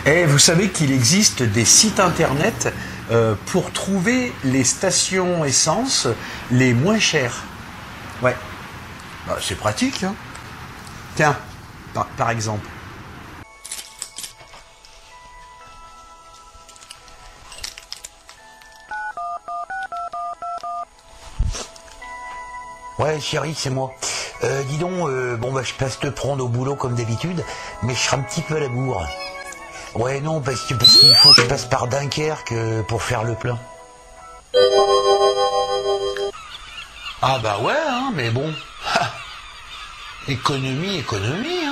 Et vous savez qu'il existe des sites internet pour trouver les stations essence les moins chères. Ouais. Bah, c'est pratique, hein. Tiens, par exemple. Ouais, chérie, c'est moi. Dis donc, bon bah je passe te prendre au boulot comme d'habitude, mais je serai un petit peu à la bourre. Ouais, non, parce qu'il faut que je passe par Dunkerque pour faire le plein. Ah bah ouais, hein, mais bon. Économie, économie.